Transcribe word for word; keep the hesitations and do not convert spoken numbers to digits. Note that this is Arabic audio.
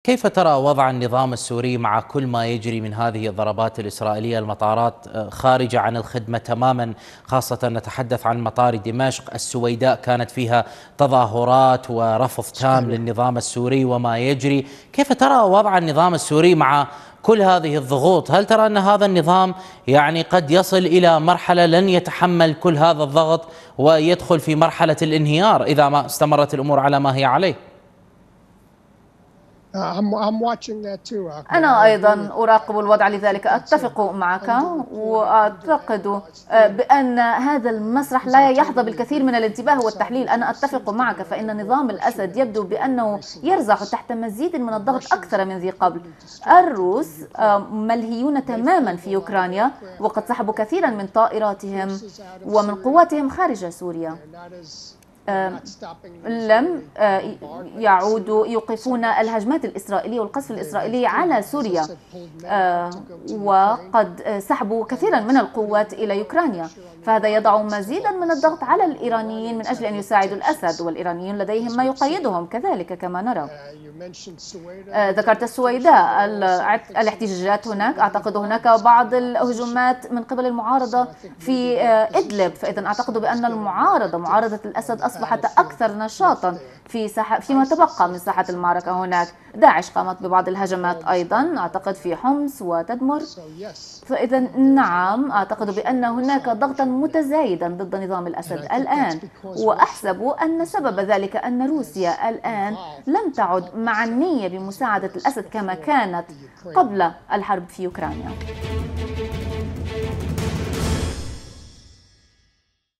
كيف ترى وضع النظام السوري مع كل ما يجري من هذه الضربات الإسرائيلية؟ المطارات خارجة عن الخدمة تماما، خاصة نتحدث عن مطار دمشق. السويداء كانت فيها تظاهرات ورفض تام للنظام السوري وما يجري. كيف ترى وضع النظام السوري مع كل هذه الضغوط؟ هل ترى أن هذا النظام يعني قد يصل إلى مرحلة لن يتحمل كل هذا الضغط ويدخل في مرحلة الانهيار إذا ما استمرت الأمور على ما هي عليه؟ أنا أيضا أراقب الوضع، لذلك أتفق معك، وأعتقد بأن هذا المسرح لا يحظى بالكثير من الانتباه والتحليل. أنا أتفق معك، فإن نظام الأسد يبدو بأنه يرزح تحت مزيد من الضغط أكثر من ذي قبل. الروس ملهيون تماما في أوكرانيا، وقد سحبوا كثيرا من طائراتهم ومن قواتهم خارج سوريا. لم يعودوا يوقفون الهجمات الإسرائيلية والقصف الإسرائيلي على سوريا، وقد سحبوا كثيرا من القوات إلى أوكرانيا، فهذا يضع مزيدا من الضغط على الإيرانيين من أجل أن يساعدوا الأسد، والإيرانيين لديهم ما يقيدهم كذلك كما نرى. ذكرت السويداء، الاحتجاجات هناك، أعتقد هناك بعض الهجومات من قبل المعارضة في إدلب، فإذا أعتقد بأن المعارضة معارضة الأسد أصبحت أكثر نشاطا في ساحة فيما تبقى من ساحة المعركة هناك. داعش قامت ببعض الهجمات أيضا أعتقد في حمص وتدمر، فإذا نعم أعتقد بأن هناك ضغطا متزايدا ضد نظام الأسد الآن، وأحسب أن سبب ذلك أن روسيا الآن لم تعد معنية بمساعدة الأسد كما كانت قبل الحرب في أوكرانيا.